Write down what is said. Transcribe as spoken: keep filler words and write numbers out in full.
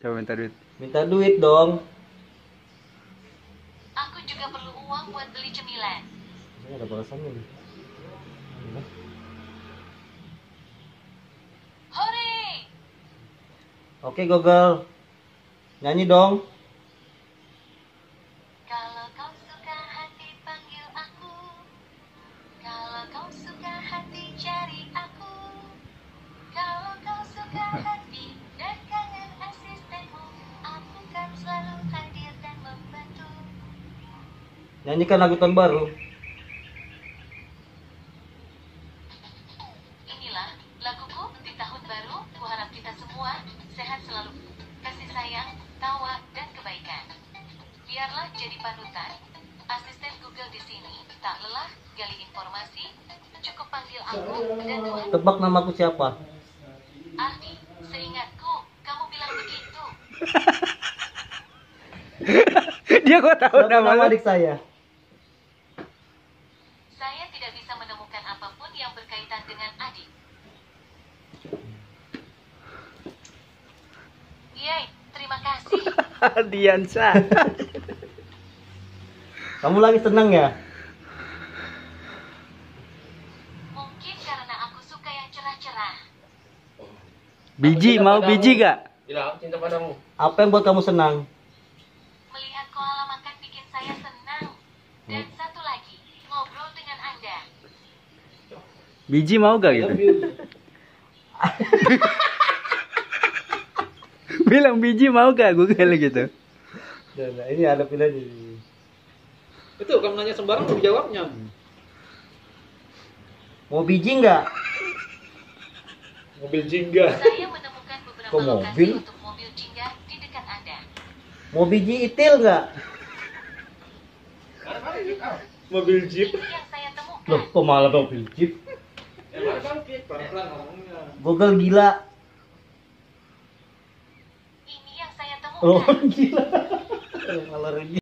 Coba minta duit. Minta duit dong. Aku juga perlu uang buat beli cemilan. Ini ada balasannya nih. Hore! Oke Google, nyanyi dong. Kalau kau suka hati panggil aku. Kalau kau suka hati cari aku. Kalau kau suka hati dan kangen asistenmu, aku kan selalu hadir dan membantu. Nyanyikan lagu tahun baru. Inilah laguku di tahun baru. Kuharap kita semua sehat selalu, kasih sayang, tawa, dan kebaikan. Biarlah jadi panutan. Asisten Google di sini tak lelah gali informasi. Cukup panggil aku dan Tuhan. Tebak namaku siapa? Ardi, seingatku kamu bilang begitu. Dia kok tahu Siapa nama nama lu? adik saya? Saya tidak bisa menemukan apapun yang berkaitan dengan adik. Yeay, terima kasih. Diansa. Kamu lagi senang ya? Mungkin karena aku suka yang cerah-cerah. Biji, mau biji gak? Bilang cinta padamu. Apa yang buat kamu senang? Melihat koala makan bikin saya senang. Dan satu lagi, ngobrol dengan Anda. Biji mau gak gitu? Bilang biji mau gak Google gitu? Nah, ini ada pilihannya. Itu kamu nanya sembarang aku jawabnya. Mau biji nggak? Mobil jingga. Saya menemukan beberapa Kok lokasi mobil? untuk mobil jingga di dekat Anda. Mau biji itil nggak? Mobil jeep. Ini yang saya temukan. Loh, kok malah mobil jeep? Pelan-pelan ngomongnya. Google gila. Ini yang saya Oh, temukan. gila. Malah rugi.